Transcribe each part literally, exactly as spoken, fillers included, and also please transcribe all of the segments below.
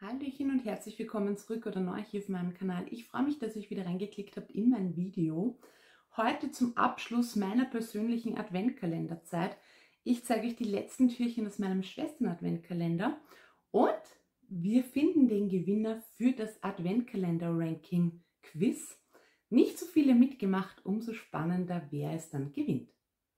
Hallöchen und herzlich willkommen zurück oder neu hier auf meinem Kanal. Ich freue mich, dass ihr euch wieder reingeklickt habt in mein Video. Heute zum Abschluss meiner persönlichen Adventkalenderzeit. Ich zeige euch die letzten Türchen aus meinem Schwestern-Adventkalender und wir finden den Gewinner für das Adventkalender-Ranking-Quiz. Nicht so viele mitgemacht, umso spannender, wer es dann gewinnt.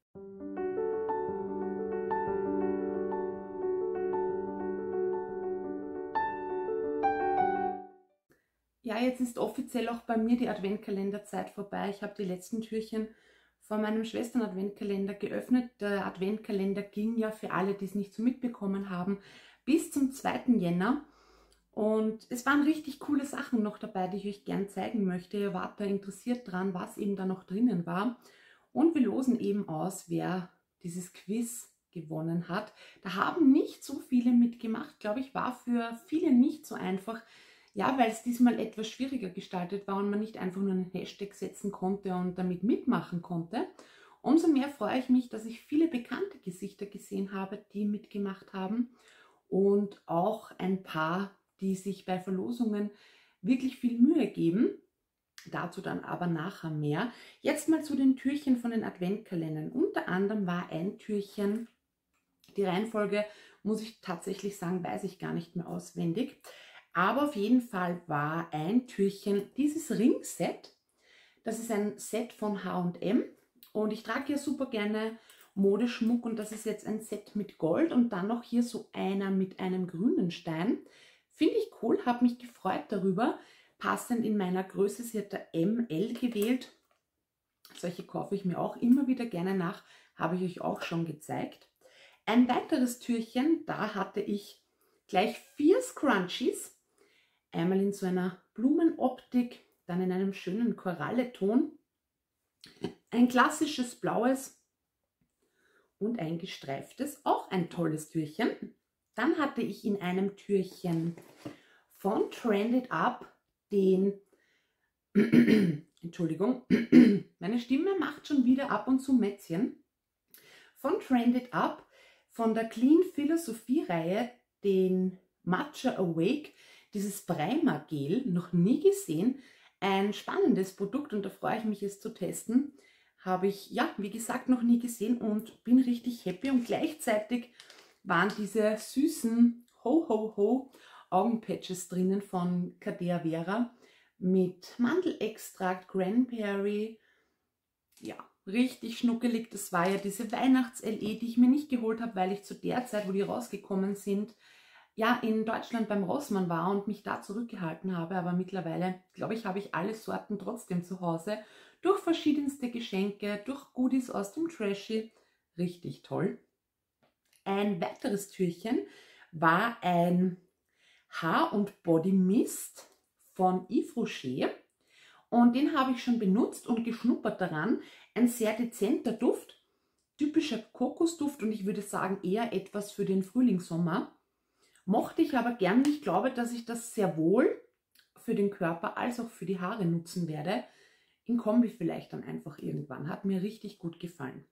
Ja, jetzt ist offiziell auch bei mir die Adventkalenderzeit vorbei. Ich habe die letzten Türchen von meinem Schwestern-Adventkalender geöffnet. Der Adventkalender ging ja für alle, die es nicht so mitbekommen haben, bis zum zweiten Jänner. Und es waren richtig coole Sachen noch dabei, die ich euch gern zeigen möchte. Ihr wart da interessiert dran, was eben da noch drinnen war. Und wir losen eben aus, wer dieses Quiz gewonnen hat. Da haben nicht so viele mitgemacht. Glaube ich, war für viele nicht so einfach. Ja, weil es diesmal etwas schwieriger gestaltet war und man nicht einfach nur einen Hashtag setzen konnte und damit mitmachen konnte. Umso mehr freue ich mich, dass ich viele bekannte Gesichter gesehen habe, die mitgemacht haben und auch ein paar, die sich bei Verlosungen wirklich viel Mühe geben. Dazu dann aber nachher mehr. Jetzt mal zu den Türchen von den Adventkalendern. Unter anderem war ein Türchen, die Reihenfolge, muss ich tatsächlich sagen, weiß ich gar nicht mehr auswendig. Aber auf jeden Fall war ein Türchen dieses Ringset. Das ist ein Set von H und M und ich trage ja super gerne Modeschmuck und das ist jetzt ein Set mit Gold und dann noch hier so einer mit einem grünen Stein. Finde ich cool, habe mich gefreut darüber. Passend in meiner Größe, sie hat der M L gewählt. Solche kaufe ich mir auch immer wieder gerne nach, habe ich euch auch schon gezeigt. Ein weiteres Türchen, da hatte ich gleich vier Scrunchies. Einmal in so einer Blumenoptik, dann in einem schönen Koralleton, ein klassisches blaues und ein gestreiftes, auch ein tolles Türchen. Dann hatte ich in einem Türchen von Trended Up den, Entschuldigung, meine Stimme macht schon wieder ab und zu Mätzchen, von Trended Up, von der Clean Philosophie Reihe, den Matcha Awake, dieses Primer Gel, noch nie gesehen, ein spannendes Produkt und da freue ich mich, es zu testen. Habe ich, ja, wie gesagt, noch nie gesehen und bin richtig happy und gleichzeitig waren diese süßen Ho-Ho-Ho Augenpatches drinnen von Cadea Vera mit Mandelextrakt, Cranberry, ja, richtig schnuckelig. Das war ja diese Weihnachts-L E, die ich mir nicht geholt habe, weil ich zu der Zeit, wo die rausgekommen sind, ja, in Deutschland beim Rossmann war und mich da zurückgehalten habe, aber mittlerweile, glaube ich, habe ich alle Sorten trotzdem zu Hause, durch verschiedenste Geschenke, durch Goodies aus dem Trashy, richtig toll. Ein weiteres Türchen war ein Haar- und Body Mist von Yves Rocher und den habe ich schon benutzt und geschnuppert daran. Ein sehr dezenter Duft, typischer Kokosduft und ich würde sagen eher etwas für den Frühlingssommer. Mochte ich aber gern. Ich glaube, dass ich das sehr wohl für den Körper als auch für die Haare nutzen werde. In Kombi vielleicht dann einfach irgendwann. Hat mir richtig gut gefallen.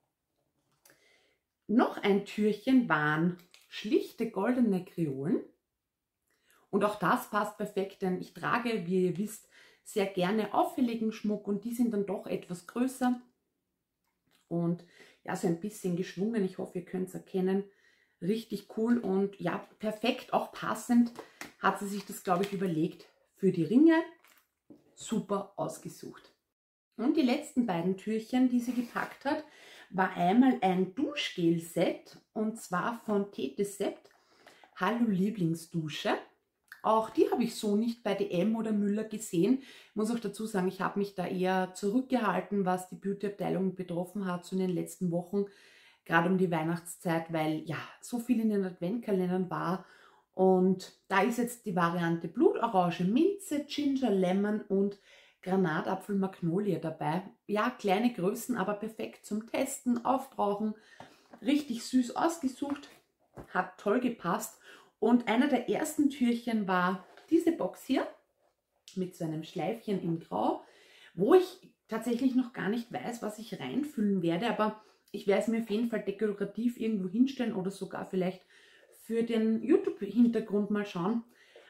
Noch ein Türchen waren schlichte goldene Kreolen. Und auch das passt perfekt, denn ich trage, wie ihr wisst, sehr gerne auffälligen Schmuck und die sind dann doch etwas größer. Und ja, so ein bisschen geschwungen. Ich hoffe, ihr könnt es erkennen. Richtig cool und ja, perfekt, auch passend hat sie sich das, glaube ich, überlegt für die Ringe. Super ausgesucht. Und die letzten beiden Türchen, die sie gepackt hat, war einmal ein Duschgel-Set und zwar von Tetesept Hallo Lieblingsdusche. Auch die habe ich so nicht bei D M oder Müller gesehen. Ich muss auch dazu sagen, ich habe mich da eher zurückgehalten, was die Beauty-Abteilung betroffen hat, so in den letzten Wochen. Gerade um die Weihnachtszeit, weil ja so viel in den Adventkalendern war. Und da ist jetzt die Variante Blutorange, Minze, Ginger, Lemon und Granatapfel Magnolie dabei. Ja, kleine Größen, aber perfekt zum Testen, Aufbrauchen. Richtig süß ausgesucht, hat toll gepasst. Und einer der ersten Türchen war diese Box hier mit so einem Schleifchen in Grau, wo ich tatsächlich noch gar nicht weiß, was ich reinfüllen werde, aber ich werde es mir auf jeden Fall dekorativ irgendwo hinstellen oder sogar vielleicht für den YouTube-Hintergrund mal schauen.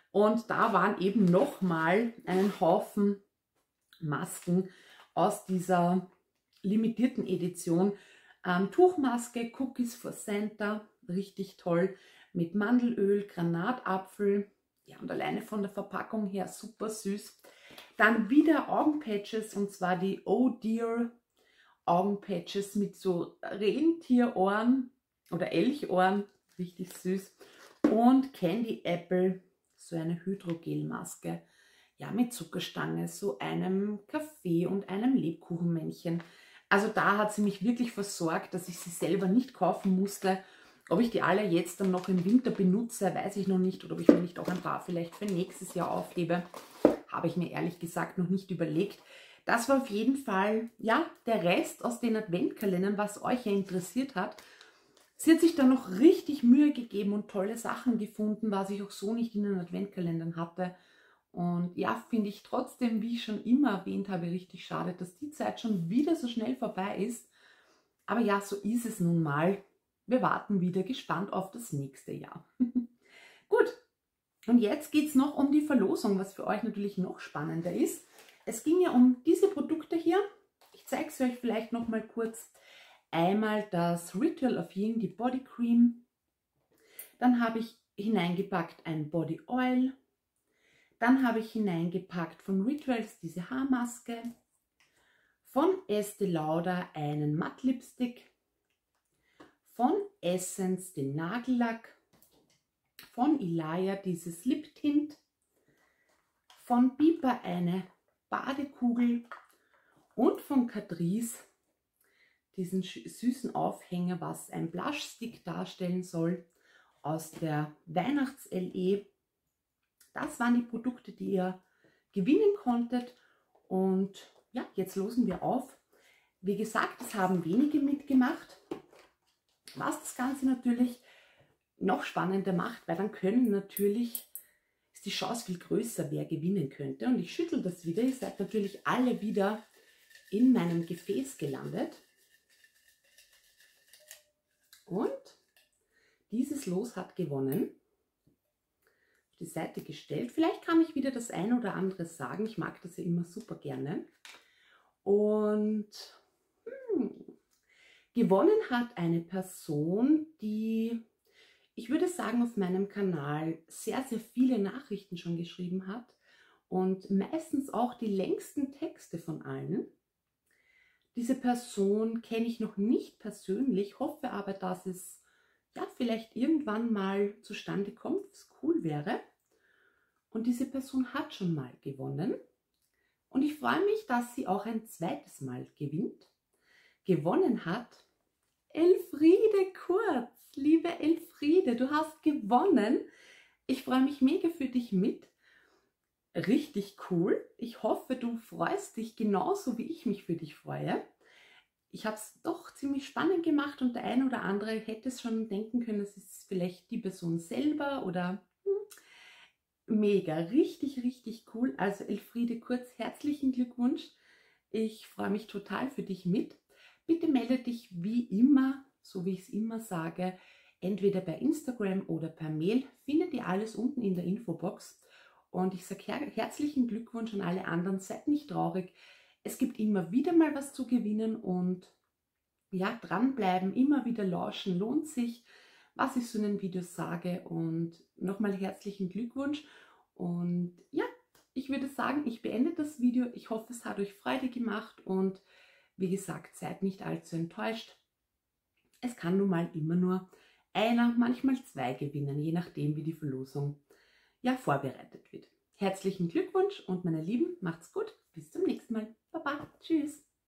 Und da waren eben nochmal einen Haufen Masken aus dieser limitierten Edition. Ähm, Tuchmaske, Cookies for Santa, richtig toll, mit Mandelöl, Granatapfel, ja, und alleine von der Verpackung her super süß. Dann wieder Augenpatches, und zwar die Oh Dear Augenpatches mit so Rentierohren oder Elchohren, richtig süß. Und Candy Apple, so eine Hydrogelmaske, ja, mit Zuckerstange, so einem Kaffee und einem Lebkuchenmännchen. Also da hat sie mich wirklich versorgt, dass ich sie selber nicht kaufen musste. Ob ich die alle jetzt dann noch im Winter benutze, weiß ich noch nicht. Oder ob ich mir nicht auch ein paar vielleicht für nächstes Jahr aufhebe, habe ich mir ehrlich gesagt noch nicht überlegt. Das war auf jeden Fall, ja, der Rest aus den Adventkalendern, was euch ja interessiert hat. Sie hat sich da noch richtig Mühe gegeben und tolle Sachen gefunden, was ich auch so nicht in den Adventkalendern hatte. Und ja, finde ich trotzdem, wie ich schon immer erwähnt habe, richtig schade, dass die Zeit schon wieder so schnell vorbei ist. Aber ja, so ist es nun mal. Wir warten wieder gespannt auf das nächste Jahr. Gut, und jetzt geht es noch um die Verlosung, was für euch natürlich noch spannender ist. Es ging ja um diese Produkte hier. Ich zeige es euch vielleicht noch mal kurz. Einmal das Ritual of Yin, die Body Cream. Dann habe ich hineingepackt ein Body Oil. Dann habe ich hineingepackt von Rituals diese Haarmaske. Von Estee Lauder einen Matt Lipstick. Von Essence den Nagellack. Von Ilaya dieses Lip Tint. Von Biba eine Badekugel. Und von Catrice diesen süßen Aufhänger, was ein Blushstick darstellen soll, aus der Weihnachts-L E. Das waren die Produkte, die ihr gewinnen konntet. Und ja, jetzt losen wir auf. Wie gesagt, es haben wenige mitgemacht, was das Ganze natürlich noch spannender macht, weil dann können natürlich, ist die Chance viel größer, wer gewinnen könnte. Und ich schüttel das wieder. Ihr seid natürlich alle wieder in meinem Gefäß gelandet. Und dieses Los hat gewonnen. Auf die Seite gestellt. Vielleicht kann ich wieder das ein oder andere sagen. Ich mag das ja immer super gerne. Und hm, gewonnen hat eine Person, die, ich würde sagen, auf meinem Kanal sehr, sehr viele Nachrichten schon geschrieben hat. Und meistens auch die längsten Texte von allen. Diese Person kenne ich noch nicht persönlich, hoffe aber, dass es ja vielleicht irgendwann mal zustande kommt, was cool wäre. Und diese Person hat schon mal gewonnen. Und ich freue mich, dass sie auch ein zweites Mal gewinnt. Gewonnen hat Elfriede Kurz. Liebe Elfriede, du hast gewonnen. Ich freue mich mega für dich mit. Richtig cool. Ich hoffe, du freust dich genauso, wie ich mich für dich freue. Ich habe es doch ziemlich spannend gemacht und der eine oder andere hätte es schon denken können, das ist vielleicht die Person selber oder hm, mega, richtig, richtig cool. Also Elfriede Kurz, herzlichen Glückwunsch. Ich freue mich total für dich mit. Bitte melde dich wie immer, so wie ich es immer sage, entweder bei Instagram oder per Mail. Findet ihr alles unten in der Infobox. Und ich sage her herzlichen Glückwunsch an alle anderen, seid nicht traurig. Es gibt immer wieder mal was zu gewinnen und ja, dranbleiben, immer wieder lauschen, lohnt sich, was ich so in den Videos sage. Und nochmal herzlichen Glückwunsch. Und ja, ich würde sagen, ich beende das Video. Ich hoffe, es hat euch Freude gemacht und wie gesagt, seid nicht allzu enttäuscht. Es kann nun mal immer nur einer, manchmal zwei gewinnen, je nachdem, wie die Verlosung ja vorbereitet wird. Herzlichen Glückwunsch und meine Lieben, macht's gut, bis zum nächsten Mal. Baba, tschüss.